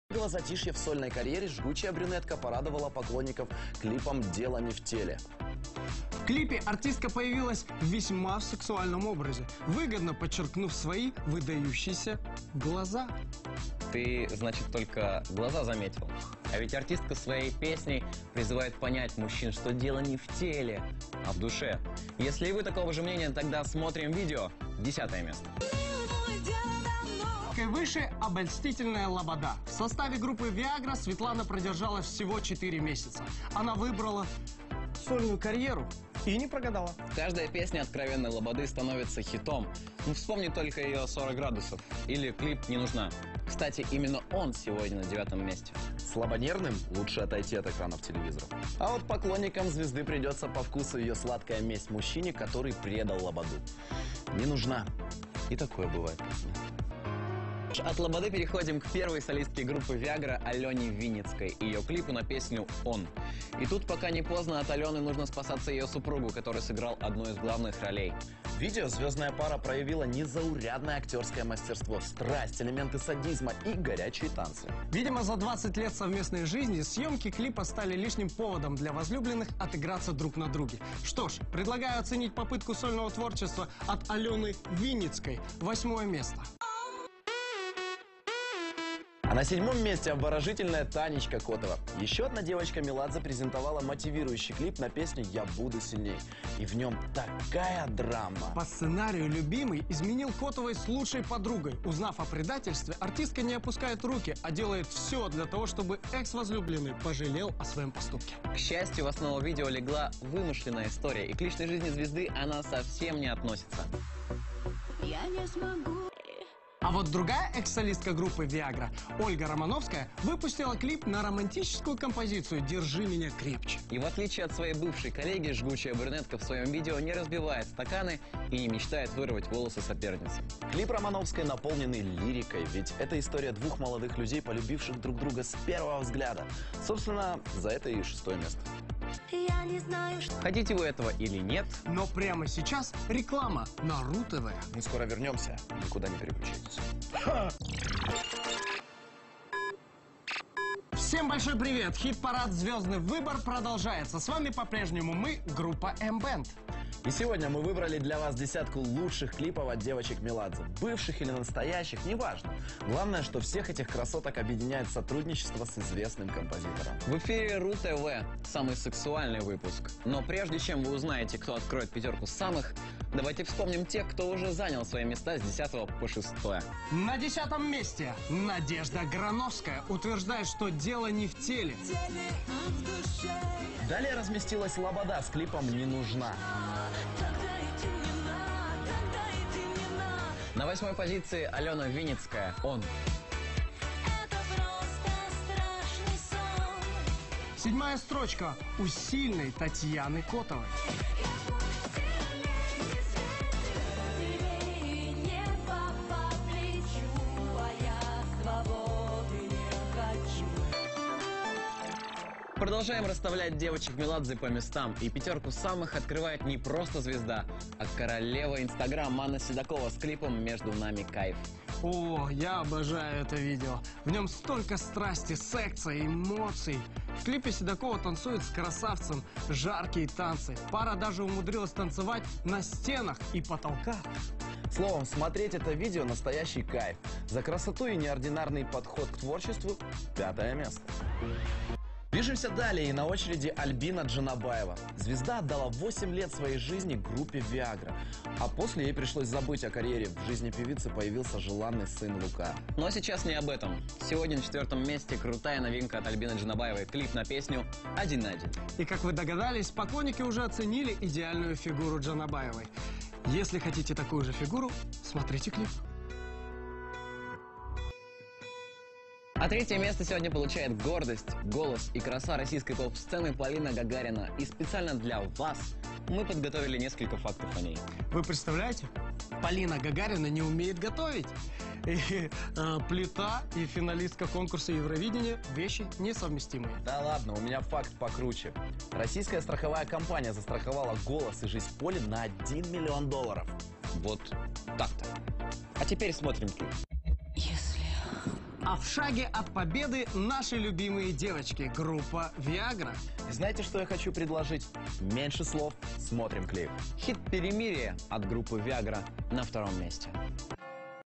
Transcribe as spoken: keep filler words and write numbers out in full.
Затишье в сольной карьере жгучая брюнетка порадовала поклонников клипом «Дело не в теле». В клипе артистка появилась в весьма сексуальном образе, выгодно подчеркнув свои выдающиеся глаза. Ты, значит, только глаза заметил. А ведь артистка своей песней призывает понять мужчин, что дело не в теле, а в душе. Если и вы такого же мнения, тогда смотрим видео. Десятое место. Выше обольстительная лобода. В составе группы Viagra Светлана продержалась всего четыре месяца. Она выбрала сольную карьеру и не прогадала. Каждая песня откровенной лободы становится хитом. Ну, вспомни только ее сорок градусов. Или клип «Не нужна». Кстати, именно он сегодня на девятом месте. Слабонервным лучше отойти от экранов телевизора. А вот поклонникам звезды придется по вкусу ее сладкая месть мужчине, который предал лободу. Не нужна. И такое бывает. От лободы переходим к первой солистке группы Viagra Алене Винницкой и ее клипу на песню «Он». И тут, пока не поздно, от Алены нужно спасаться ее супругу, который сыграл одну из главных ролей. В видео звездная пара проявила незаурядное актерское мастерство, страсть, элементы садизма и горячие танцы. Видимо, за двадцать лет совместной жизни съемки клипа стали лишним поводом для возлюбленных отыграться друг на друге. Что ж, предлагаю оценить попытку сольного творчества от Алены Винницкой. Восьмое место. А на седьмом месте обворожительная Танечка Котова. Еще одна девочка Меладзе презентовала мотивирующий клип на песню «Я буду сильней». И в нем такая драма. По сценарию любимый изменил Котовой с лучшей подругой. Узнав о предательстве, артистка не опускает руки, а делает все для того, чтобы экс-возлюбленный пожалел о своем поступке. К счастью, в основу видео легла вымышленная история, и к личной жизни звезды она совсем не относится. Я не смогу. А вот другая экс-солистка группы Viagra, Ольга Романовская, выпустила клип на романтическую композицию «Держи меня крепче». И в отличие от своей бывшей коллеги, жгучая брюнетка в своем видео не разбивает стаканы и не мечтает вырвать волосы соперницы. Клип Романовской наполненный лирикой, ведь это история двух молодых людей, полюбивших друг друга с первого взгляда. Собственно, за это и шестое место. Я не знаю, что... Хотите вы этого или нет? Но прямо сейчас реклама на РУ-ТВ. Мы скоро вернемся, никуда не переключайтесь. Всем большой привет! Хит-парад «Звездный выбор» продолжается. С вами по-прежнему мы, группа M-Band. И сегодня мы выбрали для вас десятку лучших клипов от девочек Меладзе. Бывших или настоящих, неважно. Главное, что всех этих красоток объединяет сотрудничество с известным композитором. В эфире РУ-ТВ, самый сексуальный выпуск. Но прежде чем вы узнаете, кто откроет пятерку самых, давайте вспомним тех, кто уже занял свои места с десятого по шестое. На десятом месте Надежда Грановская утверждает, что дело не в теле. Далее разместилась Лобода с клипом «Не нужна». На восьмой позиции Алена Винницкая «Он». Седьмая строчка у сильной Татьяны Котовой. Продолжаем расставлять девочек Меладзе по местам. И пятерку самых открывает не просто звезда, а королева Инстаграм Анна Седокова с клипом «Между нами кайф». О, я обожаю это видео. В нем столько страсти, секса и эмоций. В клипе Седокова танцует с красавцем, жаркие танцы. Пара даже умудрилась танцевать на стенах и потолках. Словом, смотреть это видео — настоящий кайф. За красоту и неординарный подход к творчеству — пятое место. Движемся далее, и на очереди Альбина Джанабаева. Звезда отдала восемь лет своей жизни группе Viagra, а после ей пришлось забыть о карьере. В жизни певицы появился желанный сын Лука. Но сейчас не об этом. Сегодня на четвертом месте крутая новинка от Альбины Джанабаевой. Клип на песню «Один на один». И как вы догадались, поклонники уже оценили идеальную фигуру Джанабаевой. Если хотите такую же фигуру, смотрите клип. А третье место сегодня получает гордость, голос и краса российской поп-сцены Полина Гагарина. И специально для вас мы подготовили несколько фактов о ней. Вы представляете? Полина Гагарина не умеет готовить. И, э, плита и финалистка конкурса Евровидения – вещи несовместимые. Да ладно, у меня факт покруче. Российская страховая компания застраховала голос и жизнь Поли на один миллион долларов. Вот так-то. А теперь смотрим клип. Если А в шаге от победы наши любимые девочки, группа Viagra. И знаете, что я хочу предложить? Меньше слов, смотрим клип. Хит «Перемирие» от группы Viagra на втором месте.